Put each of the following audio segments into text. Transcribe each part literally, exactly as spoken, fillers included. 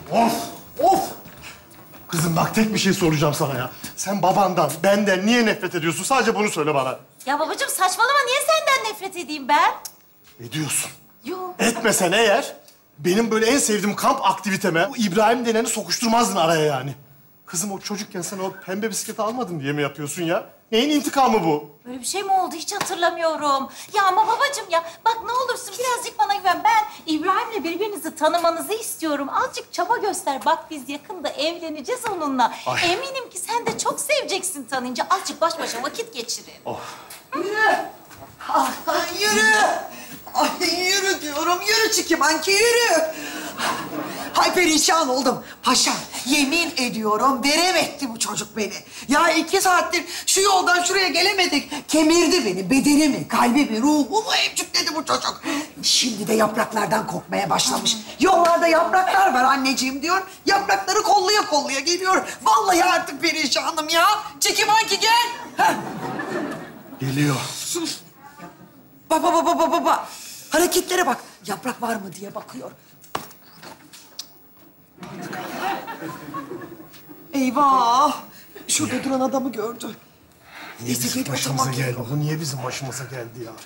Of, of! Kızım bak tek bir şey soracağım sana ya. Sen babandan, benden niye nefret ediyorsun? Sadece bunu söyle bana. Ya babacığım saçmalama. Niye senden nefret edeyim ben? Ediyorsun. Yok. Etmesen eğer benim böyle en sevdiğim kamp aktiviteme bu İbrahim deneni sokuşturmazdın araya yani. Kızım o çocukken sen o pembe bisikleti almadın diye mi yapıyorsun ya? Neyin intikamı bu? Böyle bir şey mi oldu? Hiç hatırlamıyorum. Ya ama babacığım ya bak ne olursun birazcık bana güven. Ben İbrahim'le birbirinizi tanımanızı istiyorum. Azıcık çaba göster. Bak biz yakında evleneceğiz onunla. Ay. Eminim ki sen de çok seveceksin tanıyınca. Azıcık baş başa vakit geçirin. Oh. Yürü. Ah, yürü. Ay yürü diyorum. Yürü Çikimanki yürü. Hay perişan oldum. Paşa yemin ediyorum veremetti bu çocuk beni. Ya iki saattir şu yoldan şuraya gelemedik. Kemirdi beni, bedenimi, kalbimi, ruhumu emcükledi bu çocuk. Şimdi de yapraklardan korkmaya başlamış. Yollarda yapraklar var anneciğim diyor. Yaprakları kolluya kolluya geliyor. Vallahi artık perişanım ya. Çikimanki gel. Heh. Geliyor. Baba baba baba baba. Hareketlere bak. Yaprak var mı diye bakıyor. Eyvah! Şurada duran adamı gördü. Niye Neyse bizim gel başımıza oturmak geldi? yok. Bu niye bizim başımıza geldi ya?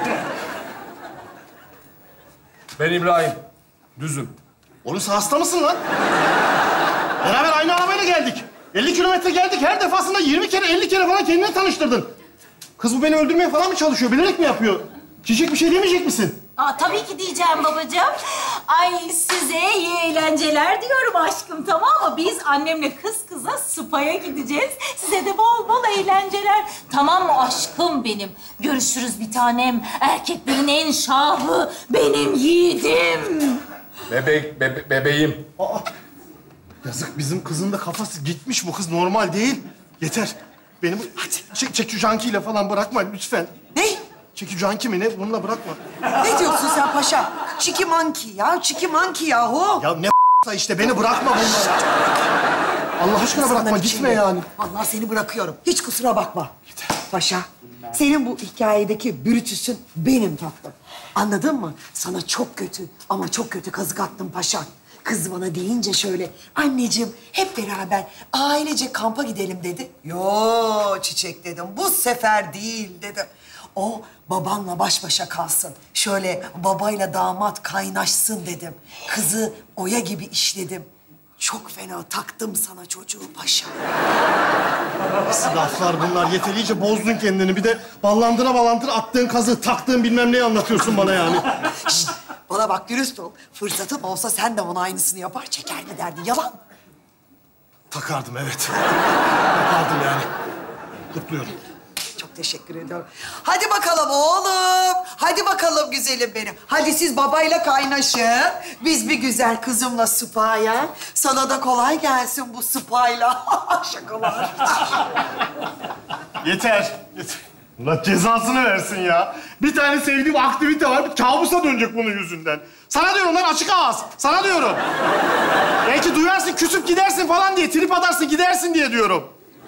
Ben İbrahim. Düzüm. Oğlum sen hasta mısın lan? Beraber aynı arabayla geldik. elli kilometre geldik. Her defasında yirmi kere, elli kere falan kendini tanıştırdın. Kız bu beni öldürmeye falan mı çalışıyor? Bilerek mi yapıyor? Çiçek bir şey demeyecek misin? Aa, tabii ki diyeceğim babacığım. Ay size iyi eğlenceler diyorum aşkım, tamam mı? Biz annemle kız kıza spa'ya gideceğiz. Size de bol bol eğlenceler. Tamam mı aşkım benim? Görüşürüz bir tanem. Erkeklerin en şahı benim yiğidim. Bebek, bebe, bebeğim. Aa, yazık bizim kızın da kafası gitmiş. Bu kız normal değil. Yeter. Beni bu çek, çekü jankiyle falan bırakma lütfen. Ne? Çekü janki mi ne? Bununla bırakma. Ne diyorsun sen paşa? Çiki manki ya, çiki manki yahu. Ya ne işte beni bırakma bununla ya. Allah aşkına bırakma, İnsanların gitme içinde. yani. Vallahi seni bırakıyorum. Hiç kusura bakma. Paşa, senin bu hikayedeki Brutus'un benim tatlım. Anladın mı? Sana çok kötü ama çok kötü kazık attım paşa. Kız bana deyince şöyle, anneciğim hep beraber ailece kampa gidelim dedi. Yo Çiçek dedim, bu sefer değil dedim. O babanla baş başa kalsın. Şöyle babayla damat kaynaşsın dedim. Kızı oya gibi işledim. Çok fena taktım sana çocuğu paşa. Nasıl laflar bunlar? Yeterince bozdun kendini. Bir de ballandıra ballandıra attığın kazı, taktığın bilmem neyi anlatıyorsun bana yani. Şişt, bana bak dürüst ol. Fırsatın olsa sen de ona aynısını yapar, çeker giderdin. Yalan. Takardım evet. Takardım yani. Kutluyorum. Çok teşekkür ediyorum. Hadi bakalım oğlum. Hadi bakalım güzelim benim. Hadi siz babayla kaynaşın. Biz bir güzel kızımla spa'ya. Sana da kolay gelsin bu spa'yla. Şakalar. Yeter. Yeter. Allah cezasını versin ya. Bir tane sevdiğim aktivite var. Bir kabusa dönecek bunun yüzünden. Sana diyorum lan açık ağız. Sana diyorum. Belki duyarsın, küsüp gidersin falan diye. Trip atarsın, gidersin diye diyorum.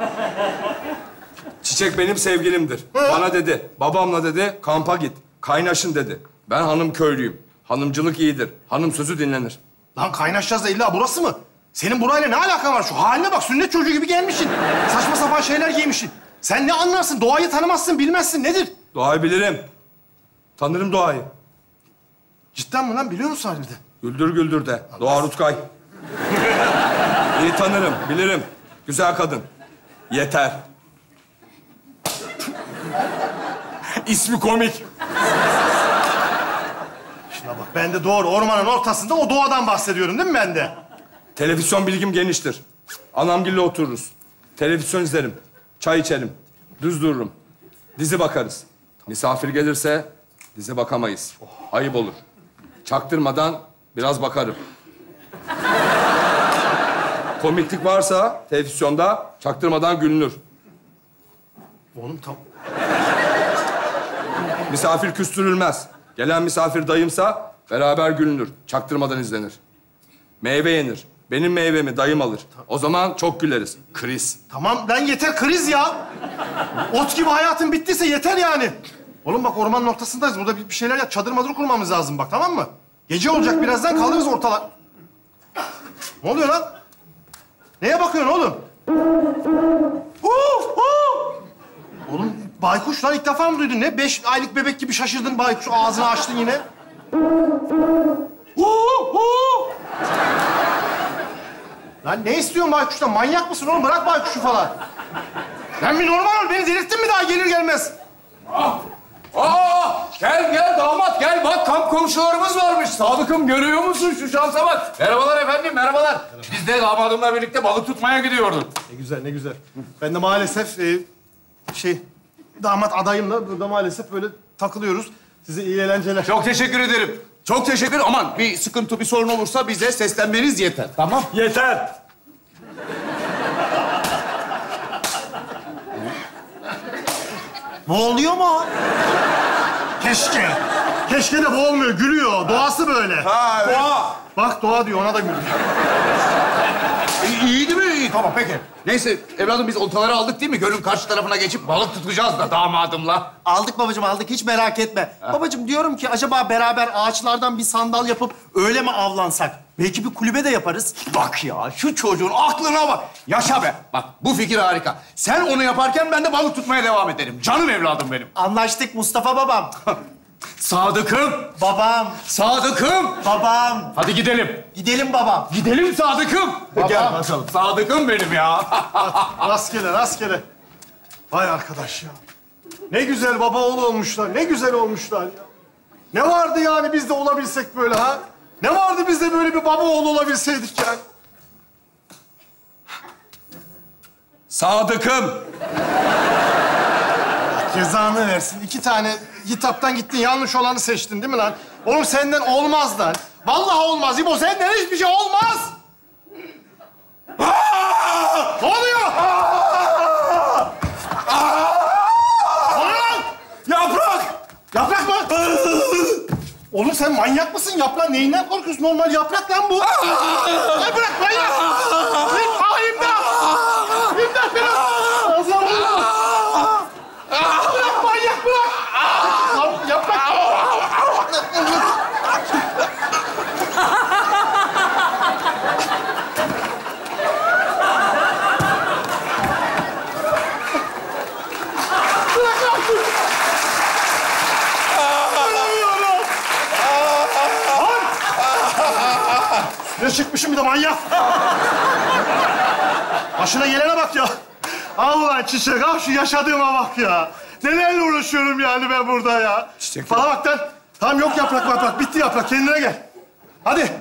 Çiçek benim sevgilimdir. Bana dedi, babamla dedi, kampa git. Kaynaşın dedi. Ben hanım köylüyüm. Hanımcılık iyidir. Hanım sözü dinlenir. Lan kaynaşacağız da illa burası mı? Senin burayla ne alakan var? Şu haline bak, sünnet çocuğu gibi gelmişsin. Saçma sapan şeyler giymişsin. Sen ne anlarsın? Doğayı tanımazsın, bilmezsin. Nedir? Doğayı bilirim. Tanırım doğayı. Cidden mi lan? Biliyor musun harbiden? Güldür güldür de. Doğa Rutkay. İyi tanırım, bilirim. Güzel kadın. Yeter. İsmi komik. Şuna bak, ben de doğru ormanın ortasında o doğadan bahsediyorum değil mi ben de? Televizyon bilgim geniştir. Anamgille otururuz. Televizyon izlerim. Çay içerim. Düz dururum. Dizi bakarız. Misafir gelirse dizi bakamayız. Ayıp olur. Çaktırmadan biraz bakarım. Komiklik varsa televizyonda çaktırmadan gülünür. Oğlum tam... Misafir küstürülmez. Gelen misafir dayımsa beraber gülünür. Çaktırmadan izlenir. Meyve yenir. Benim meyvemi dayım alır. O zaman çok güleriz. Kriz. Tamam lan yeter, kriz ya. Ot gibi hayatın bittiyse yeter yani. Oğlum bak ormanın ortasındayız. Burada bir bir şeyler yap. Çadır madır kurmamız lazım bak, tamam mı? Gece olacak birazdan, kalırız ortalar. Ne oluyor lan? Neye bakıyorsun oğlum? Huu, huu. Oğlum baykuş lan ilk defa mı duydun? Ne beş aylık bebek gibi şaşırdın baykuş. Ağzını açtın yine. Huu, huu. Lan ne istiyorsun baykuştan? Manyak mısın oğlum? Bırak baykuşu falan. Lan bir normal ol. Beni delirttin mi daha gelir gelmez? Ah! Aa! Gel gel damat gel bak kamp komşularımız varmış. Sadık'ım görüyor musun şu şansa bak. Merhabalar efendim merhabalar. Biz de damadımla birlikte balık tutmaya gidiyorduk. Ne güzel, ne güzel. Ben de maalesef e, şey, damat adayımla burada maalesef böyle takılıyoruz. Size iyi eğlenceler. Çok teşekkür ederim. Çok teşekkür ederim. Aman bir sıkıntı, bir sorun olursa bize seslenmeniz yeter. Tamam. Yeter. Boğuluyor mu o? Keşke. Keşke de boğulmuyor, gülüyor. Doğası böyle. Ha, doğa. Bak doğa diyor, ona da gülüyor. İyi, iyiydi mi? İyi, tamam peki. Neyse evladım biz oltaları aldık değil mi? Gölün karşı tarafına geçip balık tutacağız da damadımla. Aldık babacığım, aldık. Hiç merak etme. Babacığım diyorum ki acaba beraber ağaçlardan bir sandal yapıp öyle mi avlansak? Belki bir kulübe de yaparız. Bak ya şu çocuğun aklına bak. Yaşa be. Bak bu fikir harika. Sen onu yaparken ben de balık tutmaya devam ederim. Canım evladım benim. Anlaştık Mustafa babam. Sadık'ım. Babam, Sadık'ım. babam. Hadi gidelim. Gidelim babam. Gidelim Sadık'ım. Gel bakalım. Sadık'ım benim ya. Rastgele, rastgele. Vay arkadaş ya. Ne güzel baba oğlu olmuşlar, ne güzel olmuşlar ya. Ne vardı yani biz de olabilsek böyle ha? Ne vardı biz de böyle bir baba oğlu olabilseydik yani? Sadık'ım. Cezanı versin. İki tane hitaptan gittin, yanlış olanı seçtin değil mi lan? Oğlum senden olmaz lan. Vallahi olmaz İbo, senden hiçbir şey olmaz. Aa! Ne oluyor? Aa! Aa! Ne oluyor lan? Yaprak. Yaprak mı? Oğlum sen manyak mısın? Yaprak neyinden korkuyorsun? Normal yaprak lan bu. Ay bırak manyak. Aa, imdat. İmdat bırak. Ağzına vurma. Bırak manyak bırak. Lan yaprak. Ne çıkmışım bir de manyak. Başına gelene bak ya. Al ulan çiçek, al şu yaşadığıma bak ya. Nelerle uğraşıyorum yani ben burada ya. Çiçek Bana bak lan. Tamam yok yaprak yaprak. Bitti yaprak. Kendine gel. Hadi.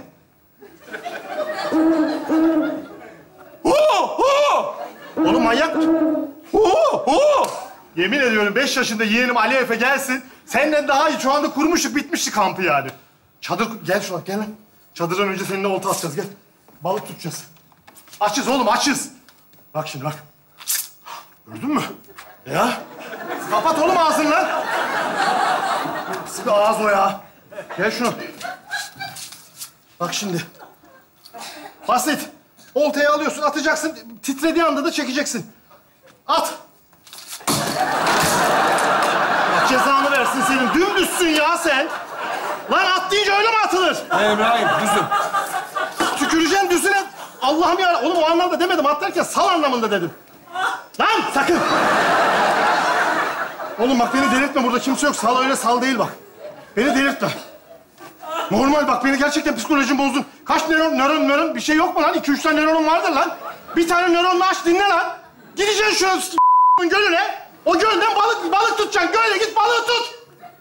Hu, hu. Oğlum manyak mısın? Hu, hu. Yemin ediyorum beş yaşında yeğenim Ali Efe gelsin. Senden daha iyi. Şu anda kurmuştuk, bitmişti kampı yani. Çadır, gel şuna, gel lan. Çadırdan önce seninle olta atacağız, gel. Balık tutacağız. Açız oğlum, açız. Bak şimdi bak. Gördün mü? Ya. Kapat oğlum ağzını lan. Nasıl bir ağız o ya? Gel şunu. Bak şimdi. Basit. Oltayı alıyorsun, atacaksın. Titrediği anda da çekeceksin. At. Allah cezanı versin senin. Dümdüzsün ya sen. Lan at deyince öyle mi atılır? İbrahim düzüm. Tüküreceğim düzüne. Allah'ım ya. Oğlum o anlamda demedim. At derken sal anlamında dedim. Lan sakın. Oğlum bak beni delirtme. Burada kimse yok. Sal öyle sal değil bak. Beni delirtme. Normal bak beni gerçekten psikolojim bozdun. Kaç nöron, nöron, nöron bir şey yok mu lan? İki üç tane nöronum vardır lan. Bir tane nöronla aç dinle lan. Gideceksin şu s*****'ın gölüne. O gölden balık balık tutacaksın. Göle git balığı tut.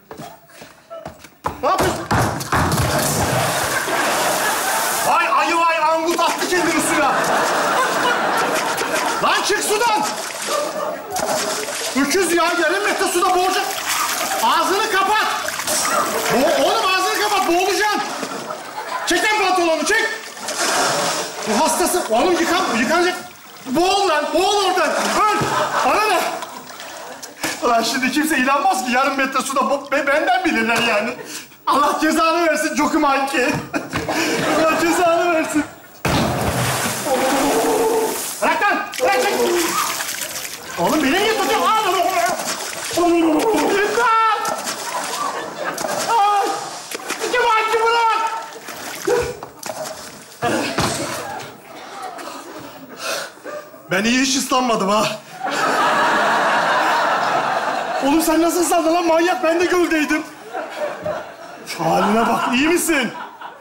Ne yapıyorsun? Vay ayı vay angut attı kendini suya. Lan çık sudan. Öküz ya yarım metre suda boğacak. Ağzını kapat. Bo oğlum ağzını kapat boğulacaksın. Çek lan pantolonu çek. Bu hastası. Oğlum yıkan, yıkanacak. Boğul lan boğul oradan. Öl. Bana ne? Ulan şimdi kimse inanmaz ki yarım metre suda bo benden bilirler yani. Allah cezanı versin Jokum Anki. Allah cezanı versin. Bırak lan! Bırak çek! Oğlum beni niye tutuyorsun? Al onu! İmdat! Ay! Jokum Anki bırak! Ben iyi hiç ıslanmadım ha. Oğlum sen nasıl ıslandın lan manyak? Ben de göldeydim. Şu haline bak, iyi misin?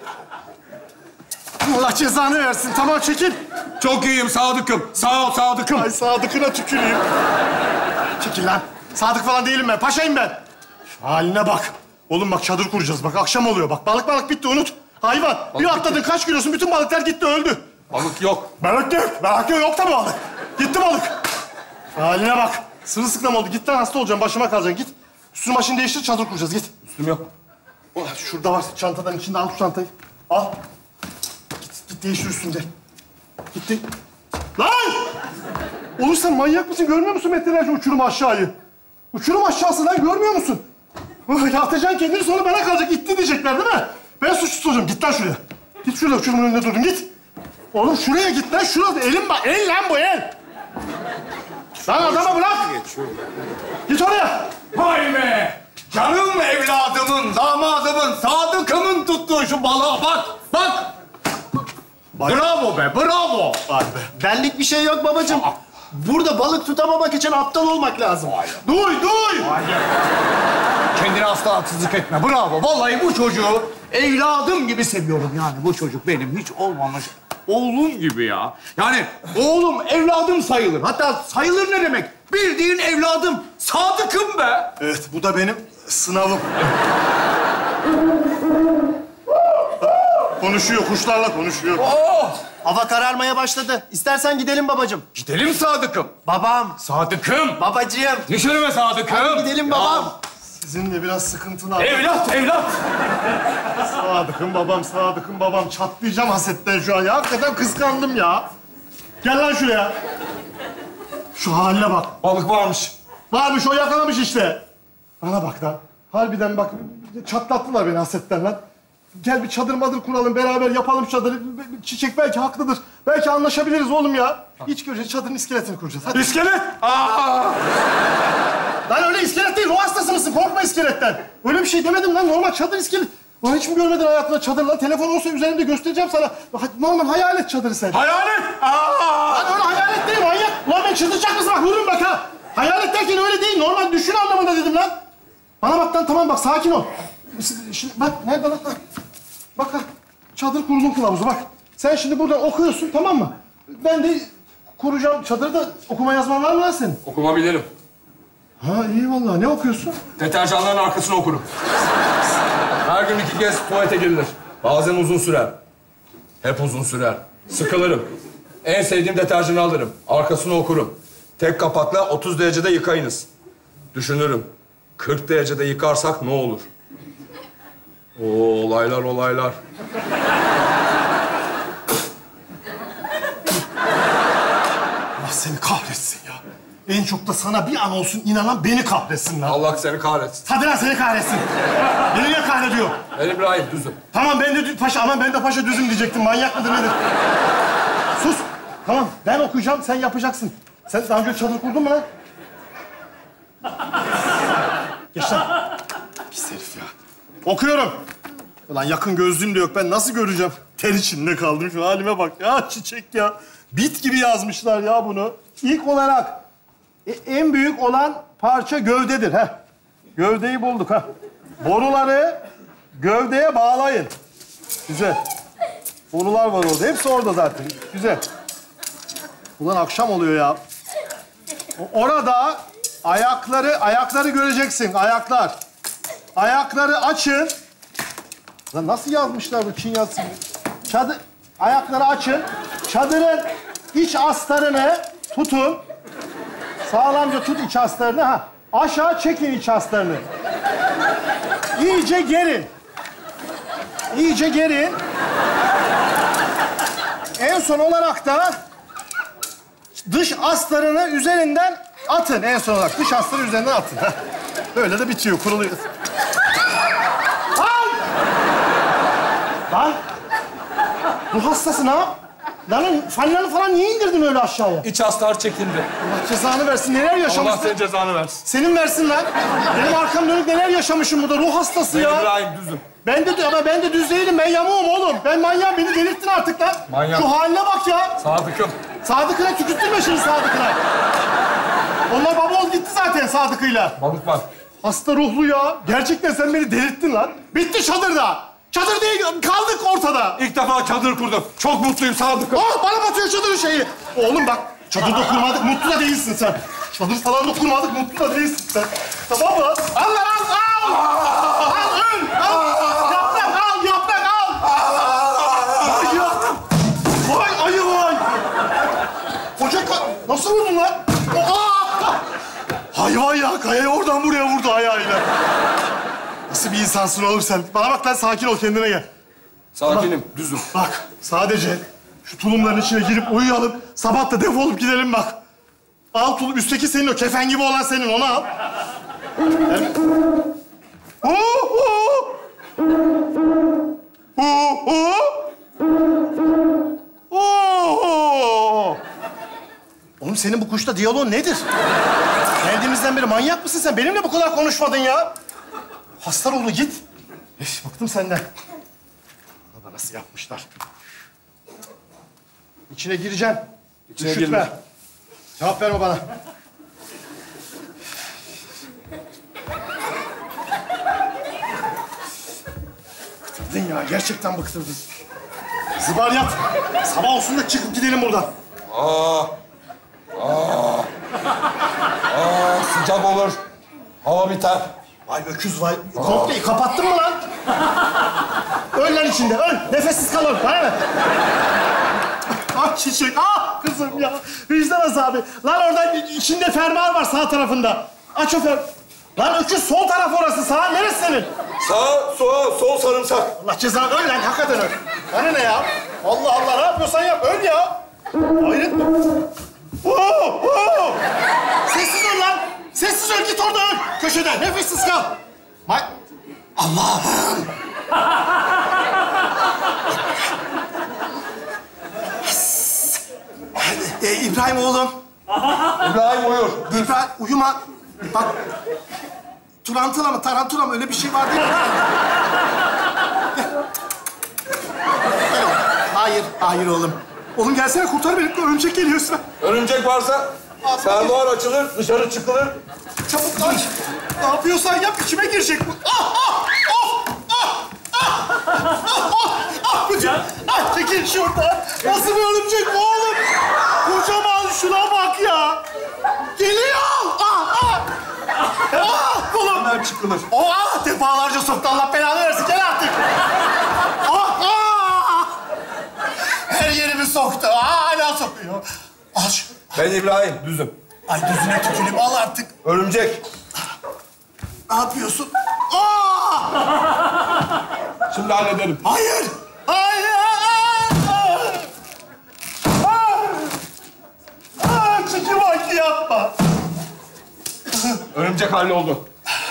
Allah cezanı versin. Tamam, çekil. Çok iyiyim Sadık'ım. Sağ ol Sadık'ım. Ay Sadık'ına tüküreyim. Çekil lan. Sadık falan değilim ben. Paşayım ben. Şu haline bak. Oğlum bak çadır kuracağız. Bak akşam oluyor. Bak balık balık bitti unut. Hayvan. Bir atladın kaç kilosun bütün balıklar gitti öldü. Balık yok. Balık yok. Balık yok. Yok da balık. Gitti balık. Şu haline bak. Sırılsıklam oldu. Git lan hasta olacaksın. Başıma kalacaksın. Git. Üstünü başını değiştir çadır kuracağız. Git. Üstüm yok. Oh, şurada var çantadan içinde. Al şu çantayı. Al. Git, git değiştir üstünde. Gitti. Lan! Oğlum sen manyak mısın? Görmüyor musun metrelerce uçurum aşağıyı? Uçurum aşağısı lan görmüyor musun? Oh, atacaksın kendini sonra bana kalacak. İtti diyecekler değil mi? Ben suçsuz olacağım. Git lan şuraya. Git şurada uçurumun önünde durdun. Git. Oğlum şuraya git lan. Şurada. Elim bak. El lan bu el. Lan adamı bırak. Git oraya. Vay be! Canım evladımın, damadımın, Sadık'ımın tuttuğu şu balığa bak, bak! Bravo be, bravo! Vay be. Benlik bir şey yok babacığım. Burada balık tutamamak için aptal olmak lazım. Duy, duy. Kendine asla haksızlık etme, bravo! Vallahi bu çocuğu evladım gibi seviyorum yani. Bu çocuk benim hiç olmamış oğlum gibi ya. Yani oğlum evladım sayılır. Hatta sayılır ne demek? Bildiğin evladım. Sadık'ım be! Evet, bu da benim sınavım. Konuşuyor, kuşlarla konuşuyor. Oh! Hava kararmaya başladı. İstersen gidelim babacığım. Gidelim Sadık'ım. Babam, Sadık'ım. babacığım. Düşürme Sadık'ım. Hadi gidelim babam. Sizinle biraz sıkıntılı. Evlat, evlat. Sadık'ım babam, Sadık'ım babam. Çatlayacağım hasetten şu an ya. Hakikaten kıskandım ya. Gel lan şuraya. Şu haline bak. Balık varmış. Varmış, o yakalamış işte. Bana bak lan. Harbiden bak, çatlattılar beni hasetten lan. Gel bir çadır madır kuralım, beraber yapalım çadırı. Çiçek belki haklıdır. Belki anlaşabiliriz oğlum ya. Hiç göreceğiz, çadırın iskeletini kuracağız. Hadi. İskelet. Aa! Lan öyle iskelet değil, ruh hastası mısın? Korkma iskeletten. Öyle bir şey demedim lan, normal çadır iskelet. Lan hiç mi görmedin hayatında çadır lan? Telefon olsa üzerimde göstereceğim sana. Normal hayalet çadırı sen. Hayalet. Aa! Lan öyle hayalet değil manyak. Ulan ben çıldıracak mısın? Bak vururum bak ha. Hayalet derken öyle değil, normal düşün anlamında dedim lan. Bana bak lan, tamam bak, sakin ol. Şimdi bak, nerede lan? Bak ha, çadır kurulum kılavuzu bak. Sen şimdi buradan okuyorsun, tamam mı? Ben de kuracağım çadırda. Okuma yazman var mı lan senin? Okuma bilirim. Ha iyi vallahi. Ne okuyorsun? Deterjanların arkasını okurum. Her gün iki kez tuvalete girilir. Bazen uzun sürer. Hep uzun sürer. Sıkılırım. En sevdiğim deterjanı alırım. Arkasını okurum. Tek kapakla otuz derecede yıkayınız. Düşünürüm. kırk derecede yıkarsak ne olur? Oo, olaylar olaylar. Allah seni kahretsin ya. En çok da sana bir an olsun inanan beni kahretsin lan. Allah seni kahretsin. Hadi lan seni kahretsin. Beni niye kahrediyor? Ben İbrahim düzüm. Tamam ben de dü- paşa, ama ben de paşa düzüm diyecektim. Manyak mıdır nedir? Sus. Tamam ben okuyacağım, sen yapacaksın. Sen daha önce çadır kurdun mu lan? Geç lan. Pis herif ya. Okuyorum. Ulan yakın gözlüğüm de yok. Ben nasıl göreceğim? Ter içinde kaldım. Şu halime bak ya, çiçek ya. Bit gibi yazmışlar ya bunu. İlk olarak e, en büyük olan parça gövdedir. Heh. Gövdeyi bulduk ha. Boruları gövdeye bağlayın. Güzel. Borular var orada. Hepsi orada zaten. Güzel. Ulan akşam oluyor ya. O- Orada ayakları, ayakları göreceksin. Ayaklar. Ayakları açın. Lan nasıl yazmışlar bu Çin yazısı? Çadır, ayakları açın. Çadırın iç astarını tutun. Sağlamca tut iç astarını. Ha. Aşağı çekin iç astarını. İyice gerin. İyice gerin. En son olarak da dış astarını üzerinden atın en son olarak. Dış astarı üzerinden atın. Ha. Böyle de bitiyor, kuruluyor. Lan! Lan! Ruh hastası ne yap? Lan fanları falan niye indirdin öyle aşağıya? İç astar çekildi. Allah cezanı versin. Neler Allah yaşamışsın? senin cezanı versin. Senin versin lan. Benim arkam dönük neler yaşamışım burada. Ruh hastası Ben ya. İbrahim düzüm. Ben de ama ben de düz değilim. Ben yamuğum oğlum. Ben manyağım. Beni delirttin artık lan. Manyak. Şu haline bak ya. Sadık'ım. Sadık'ına tükürttürme şimdi Sadık'ına. Onlar baba ol gitti zaten Sadık'ıyla. Balık var. Hasta ruhlu ya. Gerçekten sen beni delirttin lan. Bitti çadırda. Çadır değil, kaldık ortada. İlk defa çadır kurdum. Çok mutluyum Sadık'ım. Oh, bana batıyor çadırın şeyi. Oğlum bak, çadırda kurmadık, mutlu da değilsin sen. Çadır falan da kurmadık, mutlu da değilsin sen. Tamam mı? Al lan, al, al! Al, öl, al! Yaprak, al, yaprak, al! Vay ya! Vay ayı vay! Koca ka... Nasıl vurdun lan? Aa! Hayvan ya, kayayı oradan buraya vurdu ayağıyla. Nasıl bir insansın oğlum sen? Bana bak lan, sakin ol, kendine gel. Sakinim, düzüm. Bak, sadece şu tulumların içine girip uyuyalım. Sabah da defolup gidelim bak. Al tulum, üstteki senin o, kefen gibi olan senin, onu al. Evet. Hu hu! Hu hu! Hu! Oğlum senin bu kuşla diyaloğun nedir? Geldiğimizden beri manyak mısın sen? Benimle bu kadar konuşmadın ya. Hasta oğlu git. Üf, bıktım senden. Bana nasıl yapmışlar? İçine gireceğim. İçine Üşütme. girme. Cevap verme bana. Bıktırdın ya, gerçekten bıktırdın. Zıbar yat. Sabah olsun da çıkıp gidelim buradan. Aa. Aa. Aa, sıcak olur. Hava biter. Vay öküz vay. Komple kapattın mı lan? Öl lan içinde, öl. Nefessiz kal öl. Bana ne? Ah çiçek, ah kızım ya. Vicdan azabı. Lan oradan içinde fermuar var sağ tarafında. Aç o fer... Lan öküz sol taraf orası. Sağ neresi senin? Sağ, sola, sol sarımsak. Allah cezanı, öl lan. Hakikaten öl. Bana ne ya? Allah Allah, ne yapıyorsan yap. Öl ya. Hayret mi? Oo, oo. Sessiz ol lan. Sessiz ol, git orada öl. Köşede, nefessiz kal. May... Allah'ım. Ee, İbrahim oğlum. İbrahim uyur. İbrahim uyuma. Bak. Turantula mı, tarantula mı? Öyle bir şey var değil mi? Hayır, hayır oğlum. Oğlum gelsene, kurtar beni. Örümcek geliyor sıra. Örümcek varsa fermuar açılır, dışarı çıkılır. Çabuk lan. Ne yapıyorsan yap, içime girecek bu. Ah, ah, ah, ah, ah, ah, ah, ah, bütün- ah, çekil şuradan. Nasıl bir örümcek bu oğlum? Kocaman, şuna bak ya. Geliyor. Ah, ah. Ah, kolum. Hemen çıkılır. Oh, ah, defalarca soktu. Allah belanı versin. Gel artık. Ah, ah. Her yerimi soktu. Ah, hala sokuyor. Al şunu. Ben İbrahim, düzüm. Ay düzüne tüküreyim. Al artık. Örümcek. Ne yapıyorsun? Aa! Şimdi hallederim. Hayır! Hayır! Aa! Aa, çiki baki yapma. Örümcek halloldu.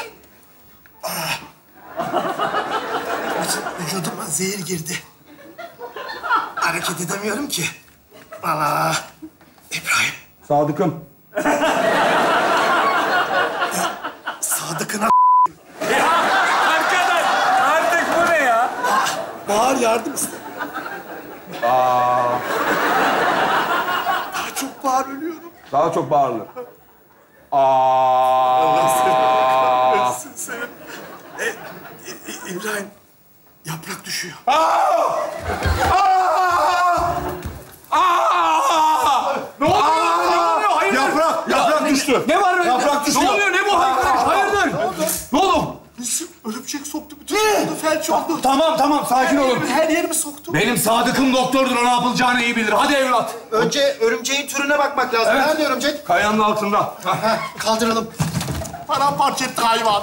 Vücuduma zehir girdi. Hareket edemiyorum ki. Allah! İbrahim, Sadık'ım. Sadık'ına Arkadaş artık bu ne ya? bağır, yardım iste. Aa. Daha çok bağır, ölüyorum. Daha çok bağırılır. Aa. Ölsün senin. E, e, e, İbrahim, yaprak düşüyor. Aa! Ne oluyor? Ne oluyor? Hayırdır? Yaprak, yaprak düştü. Ne var öyle? Yaprak düşüyor. Ne oluyor? Ne bu? Hayırdır? Hayırdır? Ne oldu? Örümcek soktu, bütün oldu, felç oldu. Tamam tamam sakin olun. Her yerimi soktu. Benim Sadık'ım doktordur. O ne yapılacağını iyi bilir. Hadi evlat. Önce örümceğin türüne bakmak lazım. Evet. Nerede örümcek? Kayanın altında. Heh, kaldıralım. Paramparça etti hayvan.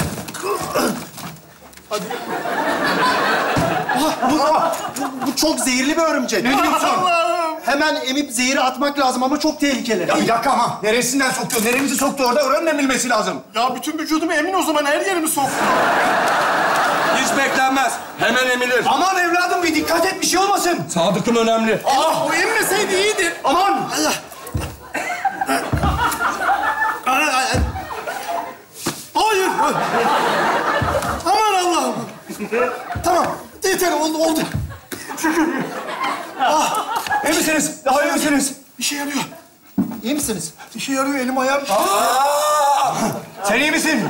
Ah, bu, bu, bu çok zehirli bir örümcek. Ne diyorsun? Allah'ım. Hemen emip zehri atmak lazım ama çok tehlikeli. Ya bir dakika ama. Neresinden sokuyor? Neremizi soktu orada? Oranın emilmesi lazım. Ya bütün vücudumu emin o zaman, her yerimi soktu. Hiç beklenmez. Hemen emilir. Aman evladım bir dikkat et bir şey olmasın. Sadık'ım önemli. Ah, o emmeseydi iyiydi. Aman. Allah. Hayır. Aman Allah'ım. Tamam, yeter, oldu, oldu. İyi misiniz? Daha iyi misiniz? İşe yarıyor. İyi misiniz? İşe yarıyor elim ayağım. Sen iyi misin?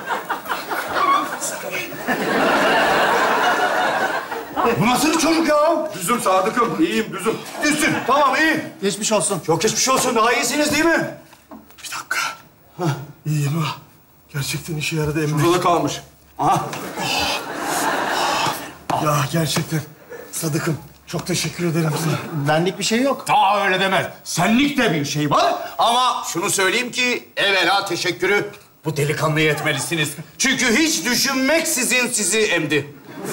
Bu nasıl bir çocuk ya? Düzüm Sadık'ım, iyiyim düzüm. Üstün. Tamam iyi. Geçmiş olsun. Çok geçmiş olsun. Daha iyisiniz değil mi? Bir dakika. Hah, iyiyim ha. Gerçekten işe yaradı Emre. Burada kalmış. Aha. Ya gerçekten Sadık'ım çok teşekkür ederim sana. Benlik bir şey yok. Daha öyle demez. Senlik de bir şey var. Ama şunu söyleyeyim ki evvela teşekkürü bu delikanlıya etmelisiniz. Çünkü hiç düşünmeksizin sizi emdi.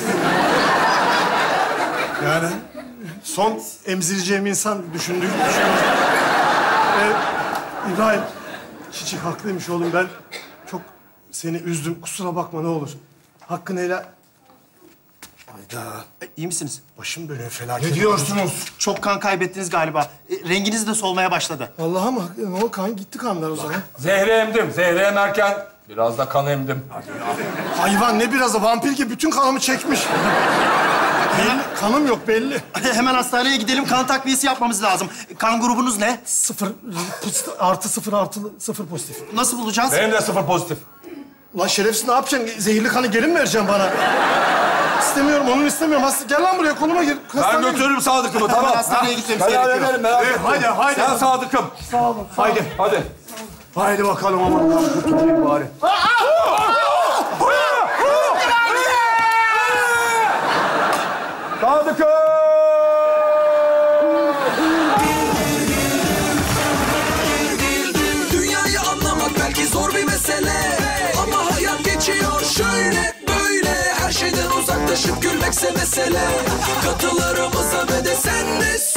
Yani son emzireceğim insan düşündüğüm düşündüğüm. Ee, İbrahim, Çiçek haklıymış oğlum. Ben çok seni üzdüm. Kusura bakma ne olur. Hakkını helal... Hayda. E, iyi misiniz? Başım dönüyor felaket. Ne diyorsunuz? Çok kan kaybettiniz galiba. E, renginiz de solmaya başladı. Allah'ım ne o kan gitti kanlar o zaman. Zehre emdim. Zehre emerken biraz da kan emdim. Hayvan ne biraz da vampir gibi bütün kanımı çekmiş. Belli, kanım yok belli. Hemen hastaneye gidelim, kan takviyesi yapmamız lazım. Kan grubunuz ne? Sıfır artı sıfır artı sıfır pozitif. Nasıl bulacağız? Benim de sıfır pozitif. Lan şerefsiz ne yapacaksın? Zehirli kanı geri mi vereceksin bana? İstemiyorum, onu istemiyorum. Hasta, gel lan buraya, koluma gir. Ben Hastaneye- götürürüm Sadık'ımı, tamam. Hemen hastaneye gitmemiz Ben gerekiyor. hallederim, merak etme. Haydi, haydi. Sen Sadık'ım. Sağ olun. Sağ Haydi. olun. Hadi. Haydi bakalım aman Allah'ım kurtulayım bari. Sadık'ım! Dünyayı anlamak belki zor bir mesele, ama hayat geçiyor şöyle böyle. Her şeyden uzaklaşıp gülmekse mesele. Katılarımıza ve de sen de